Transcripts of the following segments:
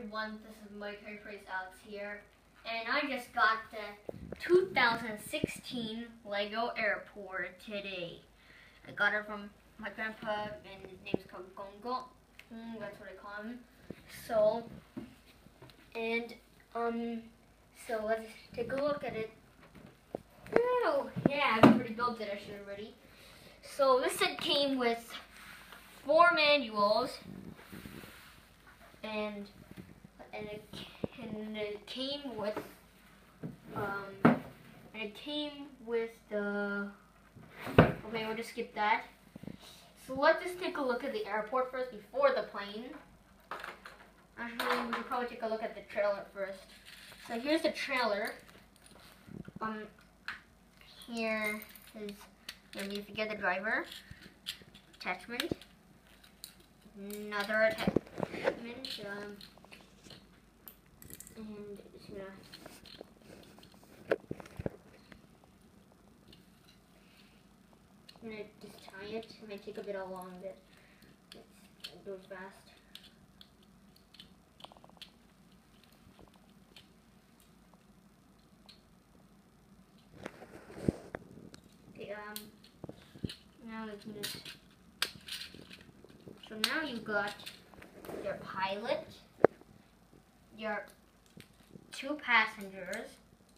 everyone, this is Military Priest Alex here, and I just got the 2016 Lego Airport today. I got it from my grandpa, and his name's called Gongo. That's what I call him. So let's take a look at it. Oh, yeah, I've already built it actually already. So this set came with 4 manuals. And it came with the okay, we'll just skip that. So let's just take a look at the airport first before the plane. Actually, we should probably take a look at the trailer first. So here's the trailer. Here is, and you forget the driver attachment. Another attachment, and it's gonna just tie it. It might take a bit long, but it goes fast. Okay, now we can just. So now you've got your pilot, your 2 passengers,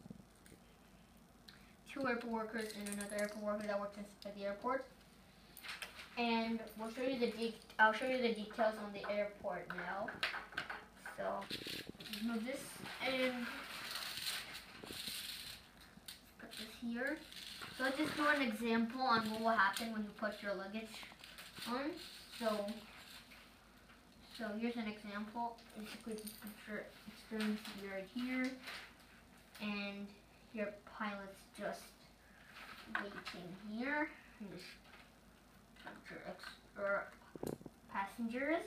2 airport workers, and another airport worker that works at the airport. And we'll show you I'll show you the details on the airport now. So move this and put this here. So let's just do an example on what will happen when you put your luggage on. So here's an example. Basically, just put your external seat right here, and your pilot's just waiting here. And just put your extra passengers,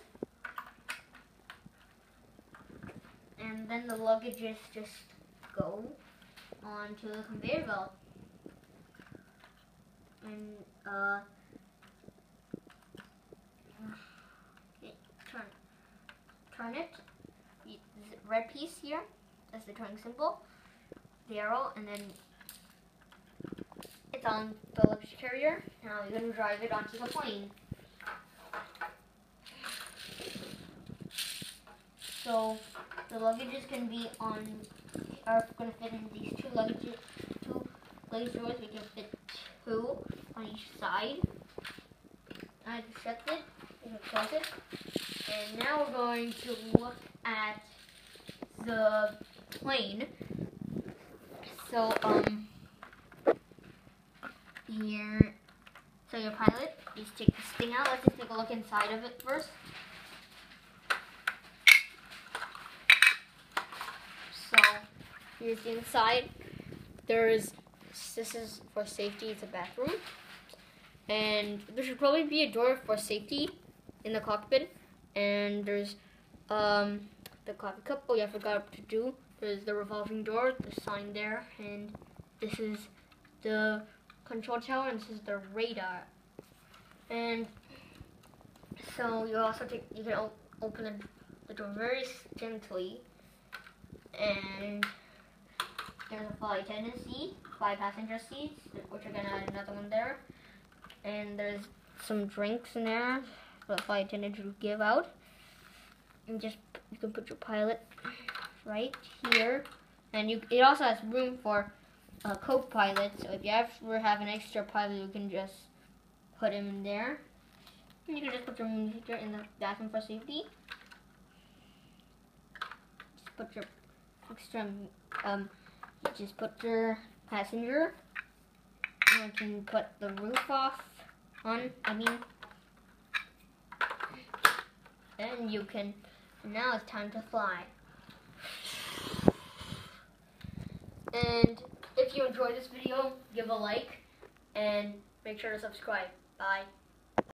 and then the luggages just go onto the conveyor belt. And turn it. The red piece here, that's the turning symbol, the arrow, and then it's on the luggage carrier. Now you're going to drive it onto the plane. So the luggages can be are going to fit in these 2 luggage doors. We can fit 2 on each side. I just shut it. You can close it. And now we're going to look at the plane. So here, so your pilot, just take this thing out. Let's just take a look inside of it first. So here's the inside. This is for safety. It's a bathroom, and there should probably be a door for safety in the cockpit. And there's the coffee cup. Oh yeah, I forgot to do. There's the revolving door, the sign there, and this is the control tower, and this is the radar. And so you can open the door very gently, and there's a flight attendant seat, 5 passenger seats, which are gonna add another one there, and there's some drinks in there for the flight attendant to give out. And you can put your pilot right here, and it also has room for a co-pilot. So if you ever have an extra pilot, you can just put him in there. And you can just put your music in the bathroom for safety. Just put your extra, just put your passenger. And you can put the roof off on. And you can. Now it's time to fly. And if you enjoyed this video, give a like and make sure to subscribe. Bye.